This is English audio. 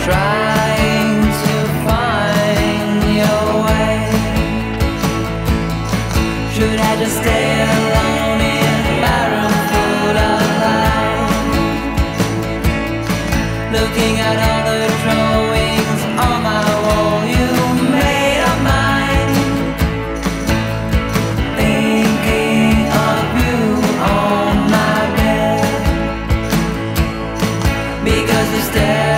trying to find your way. Should I just stay alone in my room full of light, looking at all the drawings on my wall you made of mine, thinking of you on my bed, because you stare